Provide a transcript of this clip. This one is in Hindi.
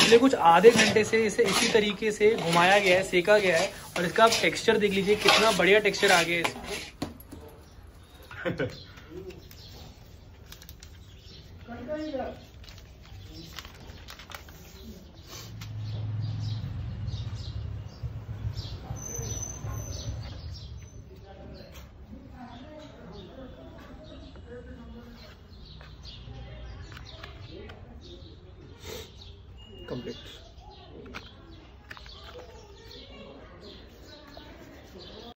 पिछले कुछ आधे घंटे से इसे इसी तरीके से घुमाया गया है, सेका गया है, और इसका आप टेक्सचर देख लीजिए, कितना बढ़िया टेक्सचर आ गया है इसमें। कंप्लीट।